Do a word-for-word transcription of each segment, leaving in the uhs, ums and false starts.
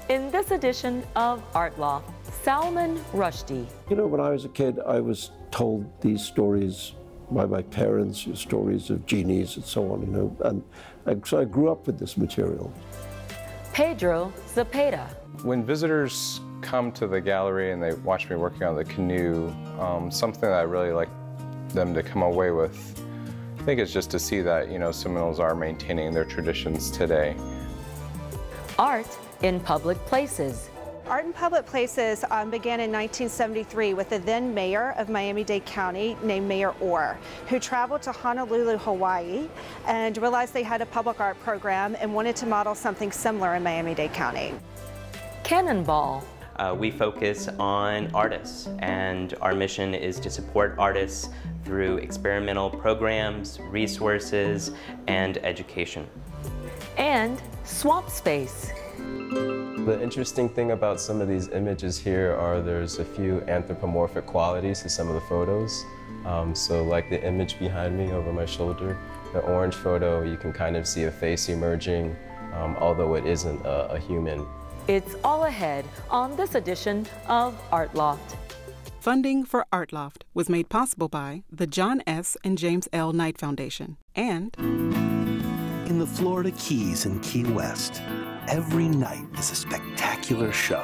In this edition of Art Loft, Salman Rushdie. You know, when I was a kid, I was told these stories by my parents, stories of genies and so on, you know, and, and so I grew up with this material. Pedro Zepeda. When visitors come to the gallery and they watch me working on the canoe, um, something that I really like them to come away with, I think, is just to see that, you know, Seminoles are maintaining their traditions today. Art in public places. Art in public places um, began in nineteen seventy-three with the then mayor of Miami-Dade County named Mayor Orr, who traveled to Honolulu, Hawaii, and realized they had a public art program and wanted to model something similar in Miami-Dade County. Cannonball. Uh, we focus on artists, and our mission is to support artists through experimental programs, resources, and education. And Swampspace. The interesting thing about some of these images here are there's a few anthropomorphic qualities to some of the photos. Um, so like the image behind me over my shoulder, the orange photo, you can kind of see a face emerging, um, although it isn't a, a human. It's all ahead on this edition of Art Loft. Funding for Art Loft was made possible by the John S. and James L. Knight Foundation and... In the Florida Keys and Key West, every night is a spectacular show.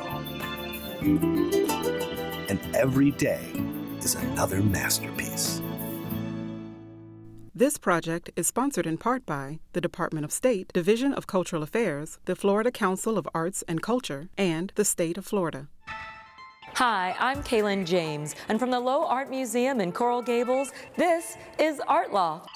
And every day is another masterpiece. This project is sponsored in part by the Department of State, Division of Cultural Affairs, the Florida Council of Arts and Culture, and the State of Florida. Hi, I'm Kalyn James, and from the Lowe Art Museum in Coral Gables, this is Art Loft.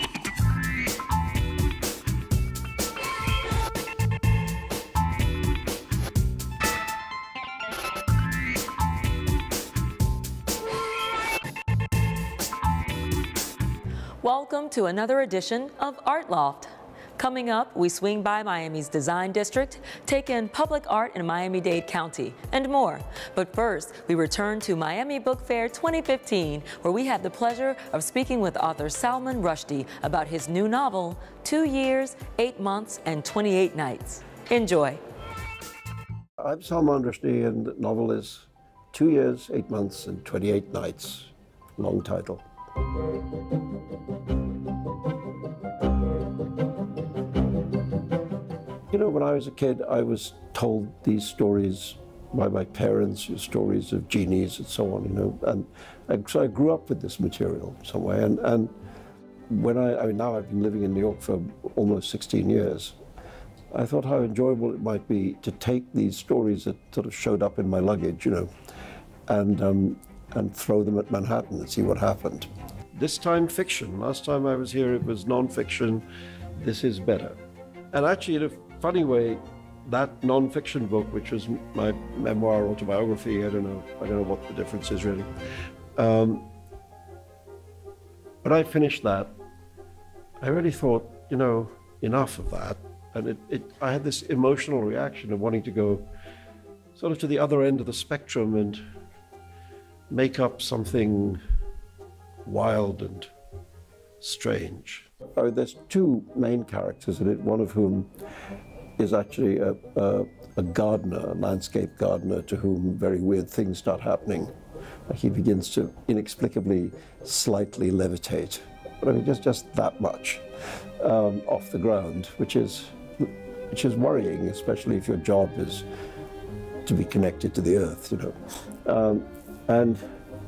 Welcome to another edition of Art Loft. Coming up, we swing by Miami's Design District, take in public art in Miami-Dade County, and more. But first, we return to Miami Book Fair twenty fifteen, where we had the pleasure of speaking with author Salman Rushdie about his new novel, Two Years, Eight Months, and twenty-eight Nights. Enjoy. I'm Salman Rushdie, and the novel is Two Years, Eight Months, and twenty-eight Nights. Long title. You know, when I was a kid, I was told these stories by my parents, stories of genies and so on, you know, and, and so I grew up with this material some way. And, and when I, I mean, now I've been living in New York for almost sixteen years, I thought how enjoyable it might be to take these stories that sort of showed up in my luggage, you know, and, um, and throw them at Manhattan and see what happened. This time fiction. Last time I was here it was non-fiction. This is better. And actually, in a funny way, that non-fiction book, which was my memoir, autobiography, I don't know, I don't know what the difference is really. Um, when I finished that, I really thought, you know, enough of that. And it, it, I had this emotional reaction of wanting to go sort of to the other end of the spectrum and make up something wild and strange. Oh, there's two main characters in it, one of whom is actually a, a, a gardener, a landscape gardener, to whom very weird things start happening. He begins to inexplicably slightly levitate, but I mean just, just that much um, off the ground, which is, which is worrying, especially if your job is to be connected to the earth, you know. Um, and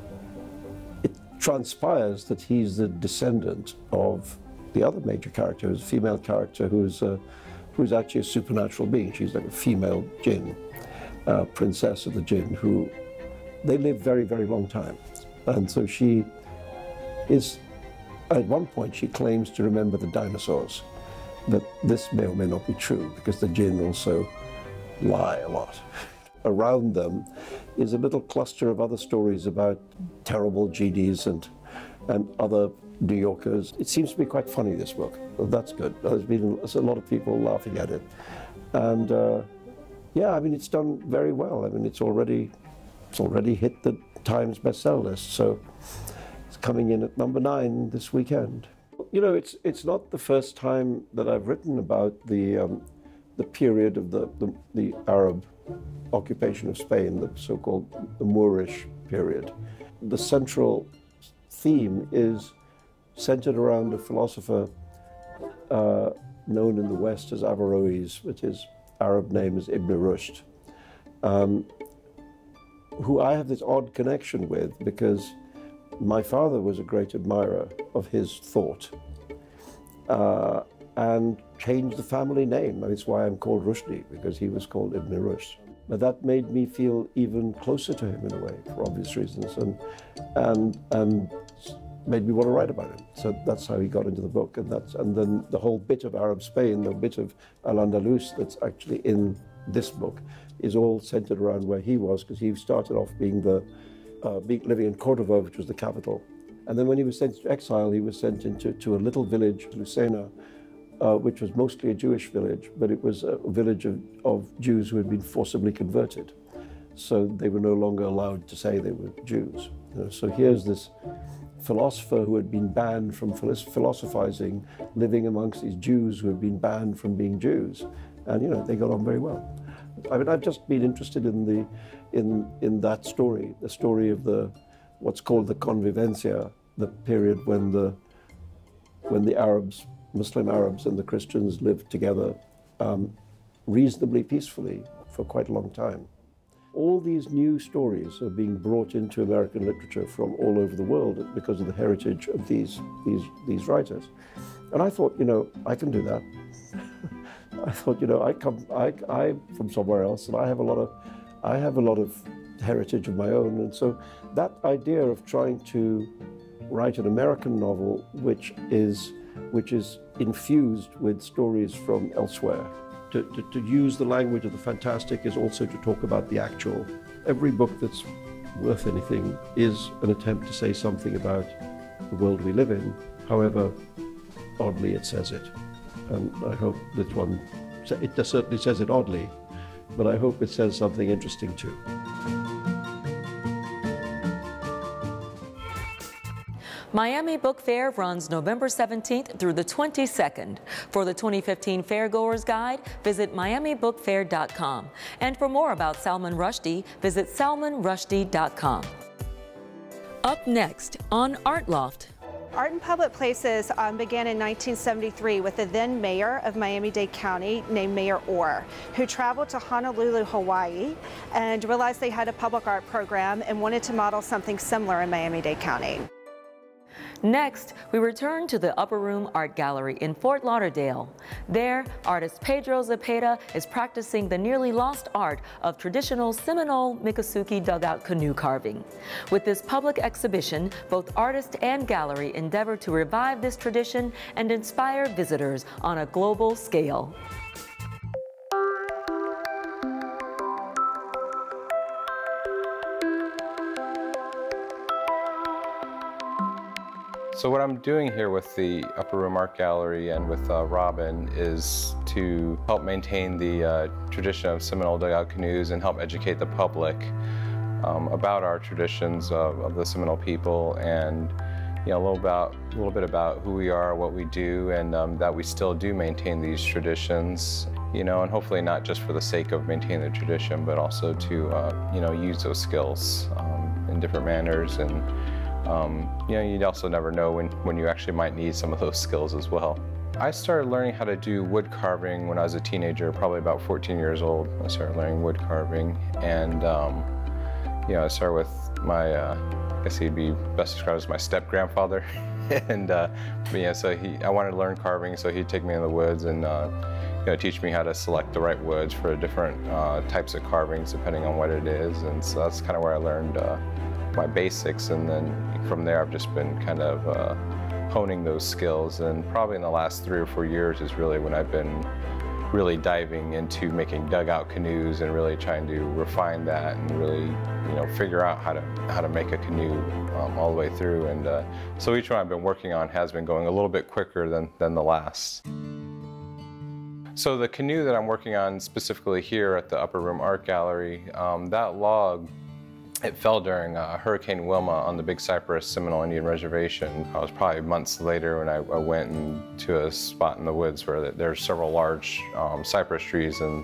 it transpires that he's the descendant of the other major character, who's a female character who's, uh, who's actually a supernatural being. She's like a female Gean, uh, princess of the Gean, who they live very, very long time. And so she is, at one point she claims to remember the dinosaurs, but this may or may not be true because the Gean also lie a lot. Around them is a little cluster of other stories about terrible genies and, and other New Yorkers. It seems to be quite funny, this book. That's good. There's been there's a lot of people laughing at it. And uh, yeah, I mean, it's done very well. I mean, it's already, it's already hit the Times bestseller list, so it's coming in at number nine this weekend. You know, it's, it's not the first time that I've written about the, um, the period of the, the, the Arab occupation of Spain, the so-called the Moorish period. The central theme is centered around a philosopher uh, known in the West as Averroes, but his Arab name is Ibn Rushd, um, who I have this odd connection with because my father was a great admirer of his thought uh, and changed the family name. That's why I'm called Rushdie, because he was called Ibn Rushd. But that made me feel even closer to him in a way, for obvious reasons, and, and, and made me want to write about him. So that's how he got into the book. And, that's, and then the whole bit of Arab Spain, the bit of Al-Andalus that's actually in this book, is all centered around where he was, because he started off being the, uh, being, living in Cordova, which was the capital. And then when he was sent to exile, he was sent into to a little village, Lucena, uh, which was mostly a Jewish village, but it was a village of, of Jews who had been forcibly converted. So they were no longer allowed to say they were Jews. You know, so here's this philosopher who had been banned from philosophizing, living amongst these Jews who had been banned from being Jews. And, you know, they got on very well. I mean, I've just been interested in the, in, in that story, the story of the, what's called the convivencia, the period when the, when the Arabs, Muslim Arabs and the Christians lived together um, reasonably peacefully for quite a long time. All these new stories are being brought into American literature from all over the world because of the heritage of these, these, these writers. And I thought, you know, I can do that. I thought, you know, I come, I, I'm from somewhere else, and I have a lot of, I have a lot of heritage of my own. And so that idea of trying to write an American novel which is, which is infused with stories from elsewhere, to, to, to use the language of the fantastic is also to talk about the actual. Every book that's worth anything is an attempt to say something about the world we live in, however oddly it says it. And I hope that one, it certainly says it oddly, but I hope it says something interesting too. Miami Book Fair runs November seventeenth through the twenty-second. For the twenty fifteen Fairgoers Guide, visit Miami Book Fair dot com. And for more about Salman Rushdie, visit Salman Rushdie dot com. Up next on Art Loft. Art in Public Places um, began in nineteen seventy-three with the then mayor of Miami-Dade County named Mayor Orr, who traveled to Honolulu, Hawaii, and realized they had a public art program and wanted to model something similar in Miami-Dade County. Next, we return to the Upper Room Art Gallery in Fort Lauderdale. There, artist Pedro Zepeda is practicing the nearly lost art of traditional Seminole Miccosukee dugout canoe carving. With this public exhibition, both artist and gallery endeavor to revive this tradition and inspire visitors on a global scale. So what I'm doing here with the Upper Room Art Gallery and with uh, Robin is to help maintain the uh, tradition of Seminole dugout canoes and help educate the public um, about our traditions of, of the Seminole people, and you know, a little about a little bit about who we are, what we do, and um, that we still do maintain these traditions. You know, and hopefully not just for the sake of maintaining the tradition, but also to uh, you know, use those skills um, in different manners. And Um, you know, you also never know when, when you actually might need some of those skills as well. I started learning how to do wood carving when I was a teenager, probably about fourteen years old. I started learning wood carving, and um, you know, I started with my, uh, I guess he'd be best described as my step-grandfather. and uh, but, yeah, so he, I wanted to learn carving, so he'd take me in the woods and uh, you know, teach me how to select the right woods for different uh, types of carvings depending on what it is. And so that's kind of where I learned uh, my basics, and then from there I've just been kind of uh, honing those skills, and probably in the last three or four years is really when I've been really diving into making dugout canoes and really trying to refine that and really, you know, figure out how to how to make a canoe um, all the way through. And uh, so each one I've been working on has been going a little bit quicker than, than the last. So the canoe that I'm working on specifically here at the Upper Room Art Gallery, um, that log, it fell during uh, Hurricane Wilma on the Big Cypress Seminole Indian Reservation. I was probably months later when I, I went in to a spot in the woods where there's several large um, cypress trees, and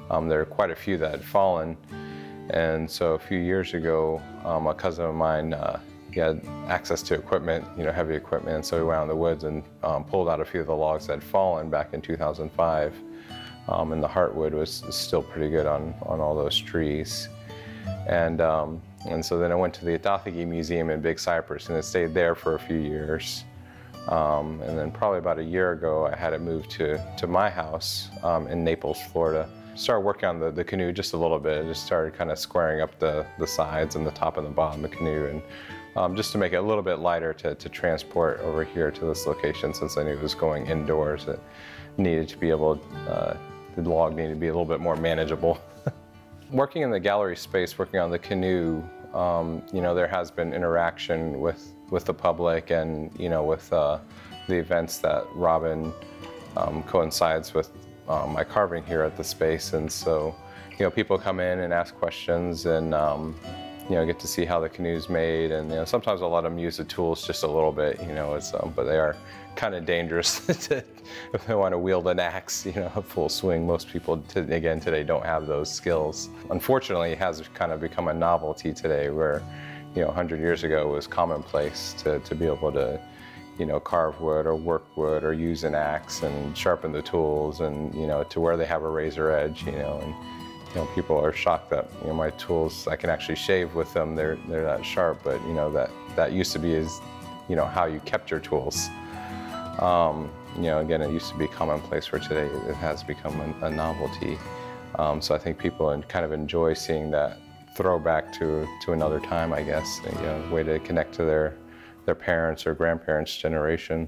Um, there are quite a few that had fallen. And so a few years ago, um, a cousin of mine, uh, he had access to equipment, you know, heavy equipment, and so we went out in the woods and um, pulled out a few of the logs that had fallen back in two thousand five. Um, and the heartwood was still pretty good on, on all those trees. And, um, and so then I went to the Nnamdie Museum in Big Cypress, and it stayed there for a few years. Um, and then probably about a year ago, I had it moved to, to my house um, in Naples, Florida. Started working on the, the canoe just a little bit. I just started kind of squaring up the, the sides and the top and the bottom of the canoe, and um, just to make it a little bit lighter to, to transport over here to this location, since I knew it was going indoors. It needed to be able, uh, the log needed to be a little bit more manageable. Working in the gallery space, working on the canoe, um, you know, there has been interaction with, with the public and, you know, with uh, the events that Robin um, coincides with um, my carving here at the space. And so, you know, people come in and ask questions and, um, you know, get to see how the canoe's made. And, you know, sometimes a lot of them use the tools just a little bit, you know, it's, um, but they are kind of dangerous to, if they want to wield an axe, you know, a full swing. Most people, to, again, today don't have those skills. Unfortunately, it has kind of become a novelty today where, you know, a hundred years ago it was commonplace to, to be able to, you know, carve wood or work wood or use an axe and sharpen the tools, and, you know, to where they have a razor edge, you know, and, you know, people are shocked that, you know, my tools, I can actually shave with them, they're, they're that sharp, but, you know, that, that used to be is, you know, how you kept your tools. Um, you know, again, it used to be commonplace, where today it has become a, a novelty. Um, so I think people kind of enjoy seeing that throwback to, to another time, I guess, you know, a way to connect to their, their parents' or grandparents' generation.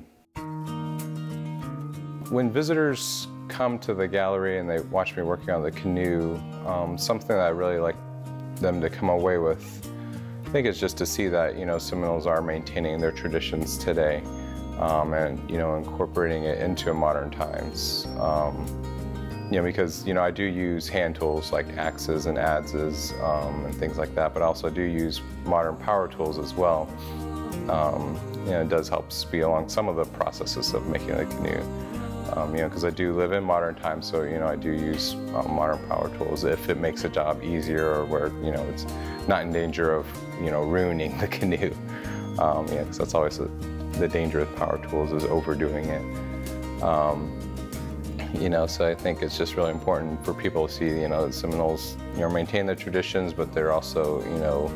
When visitors come to the gallery and they watch me working on the canoe, um, something that I really like them to come away with, I think, is just to see that, you know, Seminoles are maintaining their traditions today. Um, and, you know, incorporating it into modern times. Um, you know, because, you know, I do use hand tools like axes and adzes um, and things like that, but I also do use modern power tools as well. Um, you know, it does help speed along some of the processes of making a canoe. Um, you know, because I do live in modern times, so, you know, I do use um, modern power tools if it makes a job easier, or where, you know, it's not in danger of, you know, ruining the canoe. Um, yeah, because that's always a, the danger with power tools, is overdoing it. Um, you know, so I think it's just really important for people to see, you know, that Seminoles, you know, maintain their traditions, but they're also, you know,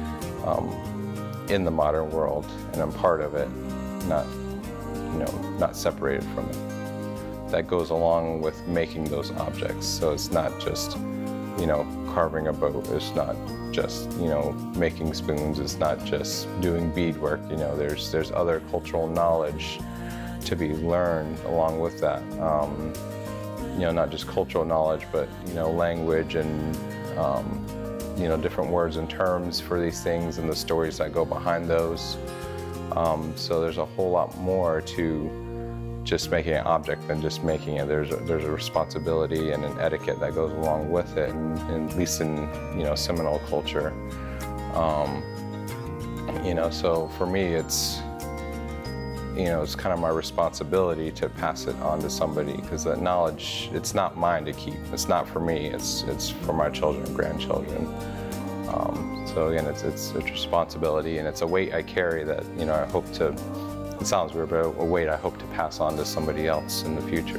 um, in the modern world and a part of it, not, you know, not separated from it. That goes along with making those objects. So it's not just, you know, carving a boat. It's not just, you know, making spoons. It's not just doing beadwork. You know, there's there's other cultural knowledge to be learned along with that. Um, you know, not just cultural knowledge, but, you know, language and, um, you know, different words and terms for these things and the stories that go behind those. Um, so there's a whole lot more to just making an object than just making it. There's a, there's a responsibility and an etiquette that goes along with it, and, and at least in, you know, Seminole culture. Um, you know, so for me, it's, you know, it's kind of my responsibility to pass it on to somebody, because that knowledge, it's not mine to keep. It's not for me. It's it's for my children and grandchildren. Um, so again, it's it's a responsibility, and it's a weight I carry that, you know, I hope to. It sounds weird, but a weight I hope to pass on to somebody else in the future.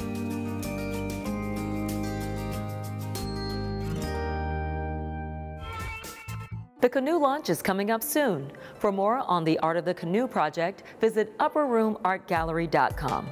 The canoe launch is coming up soon. For more on the Art of the Canoe project, visit upper room art gallery dot com.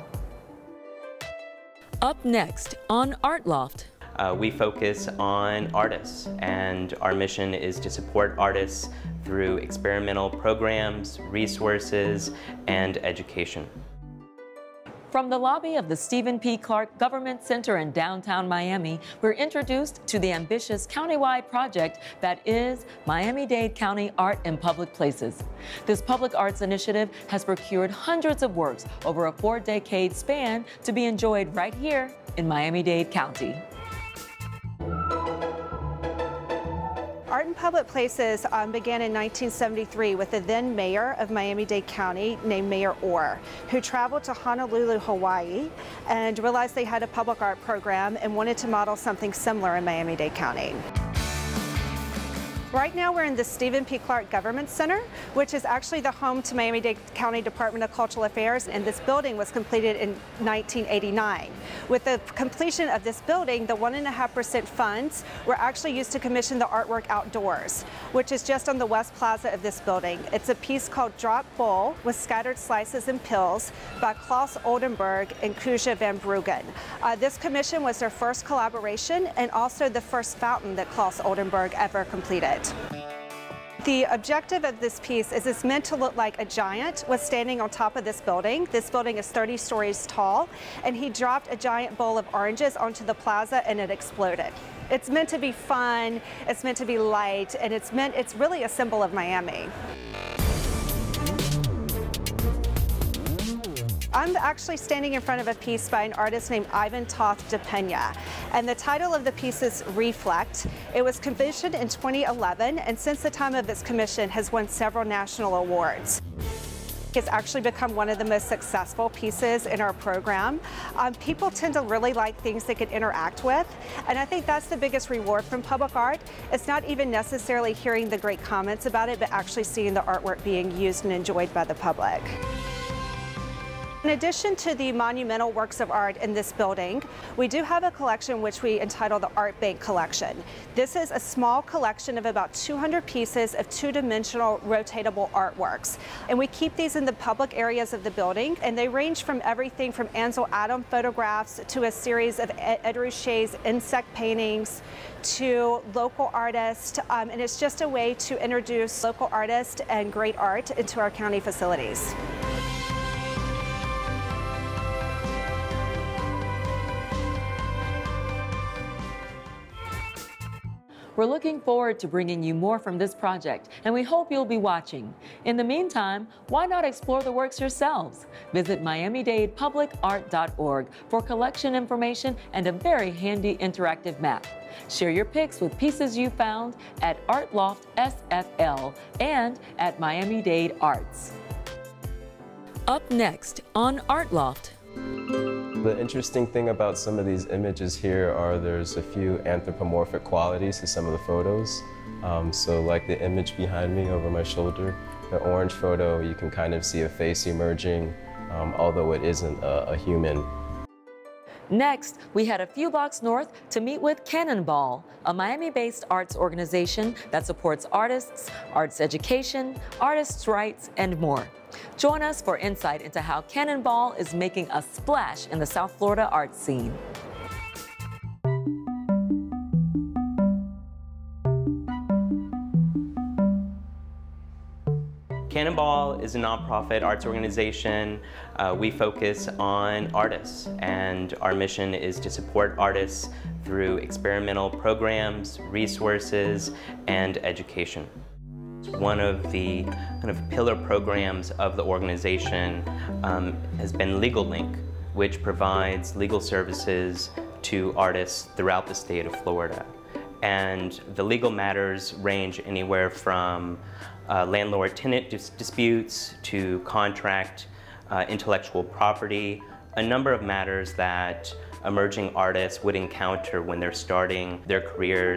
Up next on Art Loft. Uh, we focus on artists, and our mission is to support artists through experimental programs, resources, and education. From the lobby of the Stephen P. Clark Government Center in downtown Miami, we're introduced to the ambitious countywide project that is Miami-Dade County Art in Public Places. This public arts initiative has procured hundreds of works over a four-decade span to be enjoyed right here in Miami-Dade County. Art in Art in Public Places um, began in nineteen seventy-three with the then mayor of Miami-Dade County named Mayor Orr, who traveled to Honolulu, Hawaii, and realized they had a public art program and wanted to model something similar in Miami-Dade County. Right now we're in the Stephen P. Clark Government Center, which is actually the home to Miami-Dade County Department of Cultural Affairs, and this building was completed in nineteen eighty-nine. With the completion of this building, the one and a half percent funds were actually used to commission the artwork outdoors, which is just on the west plaza of this building. It's a piece called Drop Bowl with Scattered Slices and Pills by Klaus Oldenburg and Kuja van Bruggen. Uh, this commission was their first collaboration and also the first fountain that Klaus Oldenburg ever completed. The objective of this piece is it's meant to look like a giant was standing on top of this building. This building is thirty stories tall, and he dropped a giant bowl of oranges onto the plaza and it exploded. It's meant to be fun, it's meant to be light, and it's meant, it's really a symbol of Miami. I'm actually standing in front of a piece by an artist named Ivan Toth de Pena, and the title of the piece is Reflect. It was commissioned in twenty eleven, and since the time of its commission has won several national awards. It's actually become one of the most successful pieces in our program. Um, people tend to really like things they can interact with, and I think that's the biggest reward from public art. It's not even necessarily hearing the great comments about it, but actually seeing the artwork being used and enjoyed by the public. In addition to the monumental works of art in this building, we do have a collection which we entitle the Art Bank Collection. This is a small collection of about two hundred pieces of two-dimensional rotatable artworks. And we keep these in the public areas of the building, and they range from everything from Ansel Adams photographs to a series of Ed Ruscha's insect paintings to local artists, um, and it's just a way to introduce local artists and great art into our county facilities. We're looking forward to bringing you more from this project, and we hope you'll be watching. In the meantime, why not explore the works yourselves? Visit Miami Dade Public Art dot org for collection information and a very handy interactive map. Share your pics with pieces you found at Art Loft S F L and at Miami-Dade Arts. Up next on Art Loft. The interesting thing about some of these images here are there's a few anthropomorphic qualities to some of the photos. Um, so like the image behind me over my shoulder, the orange photo, you can kind of see a face emerging, um, although it isn't a, a human. Next, we head a few blocks north to meet with Cannonball, a Miami-based arts organization that supports artists, arts education, artists' rights, and more. Join us for insight into how Cannonball is making a splash in the South Florida arts scene. Cannonball is a nonprofit arts organization. Uh, we focus on artists, and our mission is to support artists through experimental programs, resources, and education. One of the kind of pillar programs of the organization um, has been Legal Link, which provides legal services to artists throughout the state of Florida. And the legal matters range anywhere from uh, landlord-tenant dis disputes to contract, uh, intellectual property, a number of matters that emerging artists would encounter when they're starting their careers.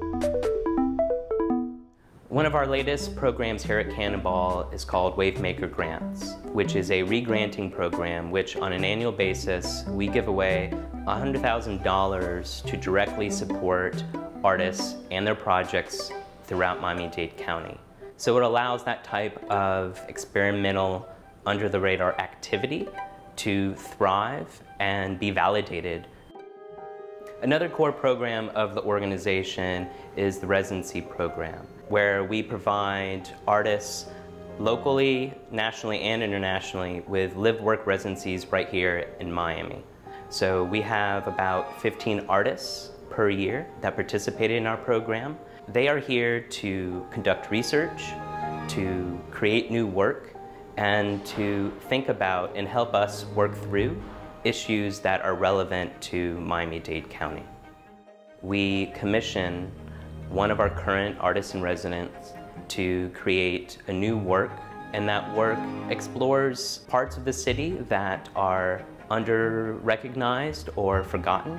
One of our latest programs here at Cannonball is called Wavemaker Grants, which is a re-granting program which on an annual basis we give away one hundred thousand dollars to directly support artists and their projects throughout Miami-Dade County. So it allows that type of experimental, under-the-radar activity to thrive and be validated. Another core program of the organization is the residency program, where we provide artists locally, nationally, and internationally with live-work residencies right here in Miami. So we have about fifteen artists per year that participate in our program. They are here to conduct research, to create new work, and to think about and help us work through issues that are relevant to Miami-Dade County. We commission one of our current artists in residence to create a new work, and that work explores parts of the city that are under-recognized or forgotten.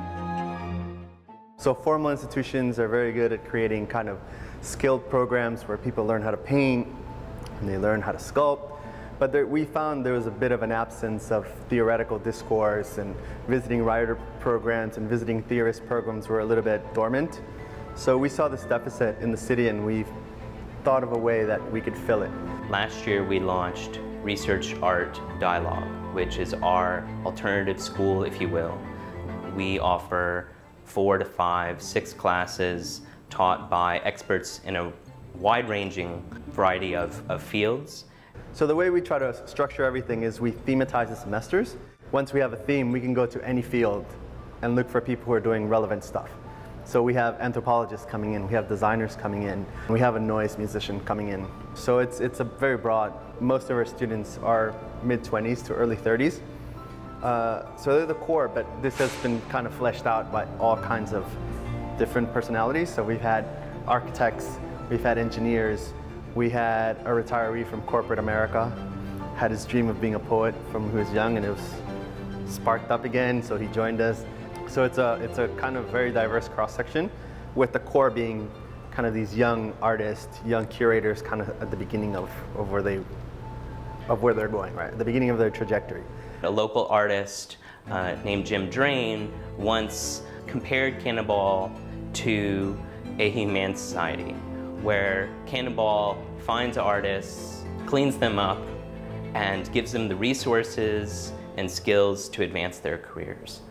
So formal institutions are very good at creating kind of skilled programs where people learn how to paint and they learn how to sculpt. But there, we found there was a bit of an absence of theoretical discourse, and visiting writer programs and visiting theorist programs were a little bit dormant. So we saw this deficit in the city, and we thought of a way that we could fill it. Last year we launched Research Art Dialogue, which is our alternative school, if you will. We offer four to five, six classes taught by experts in a wide-ranging variety of, of fields. So the way we try to structure everything is we thematize the semesters. Once we have a theme, we can go to any field and look for people who are doing relevant stuff. So we have anthropologists coming in, we have designers coming in, we have a noise musician coming in. So it's, it's a very broad. Most of our students are mid twenties to early thirties. Uh, so they're the core, but this has been kind of fleshed out by all kinds of different personalities. So we've had architects, we've had engineers, we had a retiree from corporate America, had his dream of being a poet from when he was young, and it was sparked up again, so he joined us. So it's a, it's a kind of very diverse cross-section, with the core being kind of these young artists, young curators, kind of at the beginning of, of, where, they, of where they're going, right? At the beginning of their trajectory. A local artist uh, named Jim Drain once compared Cannonball to a humane society, where Cannonball finds artists, cleans them up, and gives them the resources and skills to advance their careers.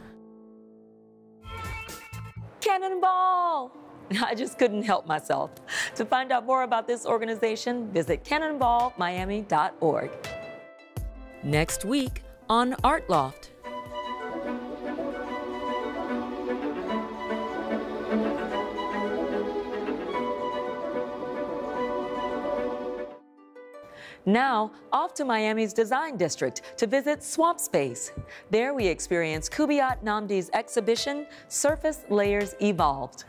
Cannonball! I just couldn't help myself. To find out more about this organization, visit cannonball miami dot org. Next week on Art Loft. Now, off to Miami's Design District to visit Swampspace. There we experience Kubiat Nnamdie's exhibition, Surface Layers Evolved.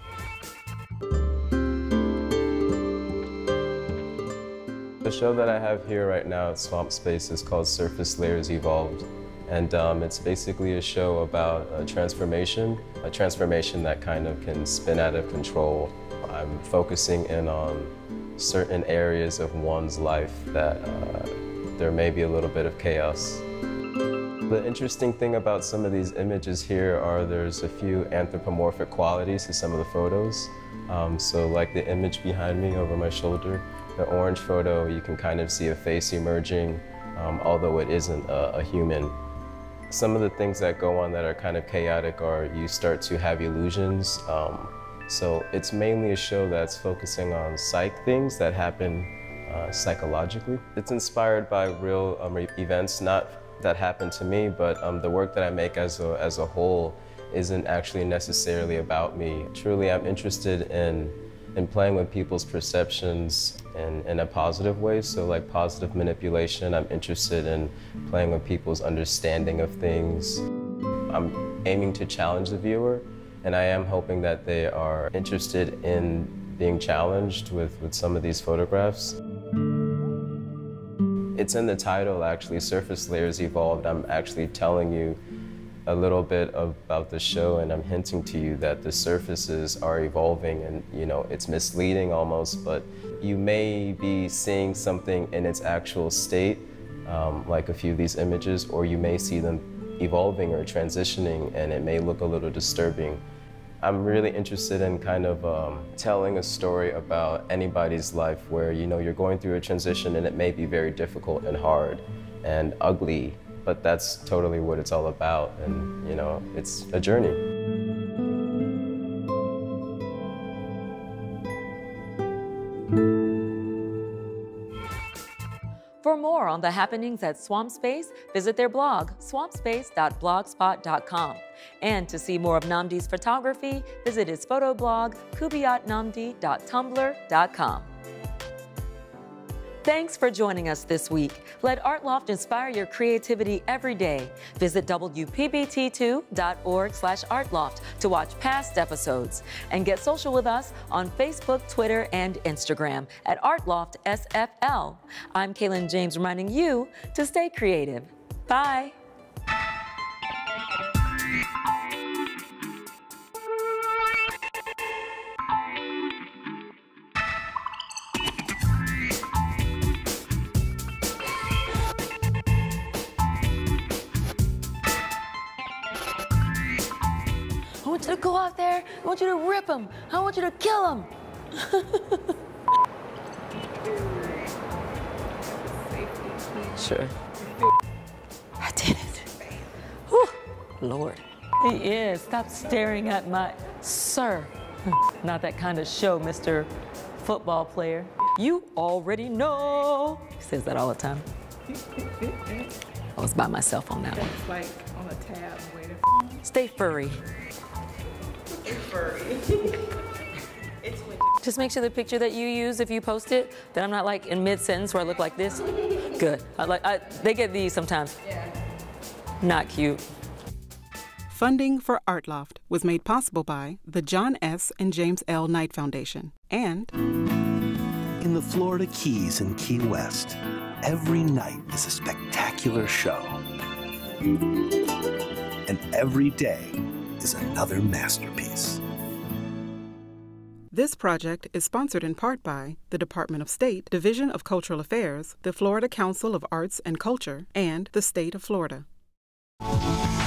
The show that I have here right now at Swampspace is called Surface Layers Evolved. And um, it's basically a show about a transformation, a transformation that kind of can spin out of control. I'm focusing in on certain areas of one's life that uh, there may be a little bit of chaos. The interesting thing about some of these images here are there's a few anthropomorphic qualities to some of the photos. Um, so like the image behind me over my shoulder, the orange photo, you can kind of see a face emerging, um, although it isn't a, a human. Some of the things that go on that are kind of chaotic are you start to have illusions. Um, So it's mainly a show that's focusing on psych things that happen uh, psychologically. It's inspired by real um, events, not that happened to me, but um, the work that I make as a, as a whole isn't actually necessarily about me. Truly, I'm interested in, in playing with people's perceptions in, in a positive way. So like positive manipulation, I'm interested in playing with people's understanding of things. I'm aiming to challenge the viewer. And I am hoping that they are interested in being challenged with, with some of these photographs. It's in the title, actually, Surface Layers Evolved. I'm actually telling you a little bit about the show, and I'm hinting to you that the surfaces are evolving, and you know, it's misleading almost, but you may be seeing something in its actual state, um, like a few of these images, or you may see them evolving or transitioning, and it may look a little disturbing. I'm really interested in kind of um, telling a story about anybody's life where, you know, you're going through a transition and it may be very difficult and hard and ugly, but that's totally what it's all about, and you know, it's a journey. For more on the happenings at Swampspace, visit their blog, swampspace dot blogspot dot com. And to see more of Nnamdie's photography, visit his photo blog, kubiat nnamdie dot tumblr dot com. Thanks for joining us this week. Let Art Loft inspire your creativity every day. Visit W P B T two dot org slash art loft to watch past episodes. And get social with us on Facebook, Twitter, and Instagram at Art Loft S F L. I'm Kalyn James reminding you to stay creative. Bye. I want you to go out there. I want you to rip him. I want you to kill him. Sure. I did it. Whew. Lord. He is. Stop staring at my... Sir. Not that kind of show, Mister Football Player. You already know. He says that all the time. I was by myself on that one. It's like on a tab waiting. Stay furry. Stay furry. It's when Just make sure the picture that you use, if you post it, that I'm not like in mid-sentence where I look like this. Good. I like. I, they get these sometimes. Yeah. Not cute. Funding for Art Loft was made possible by the John S. and James L. Knight Foundation and In the Florida Keys and Key West, every night is a spectacular show. And every day is another masterpiece. This project is sponsored in part by the Department of State, Division of Cultural Affairs, the Florida Council of Arts and Culture, and the State of Florida.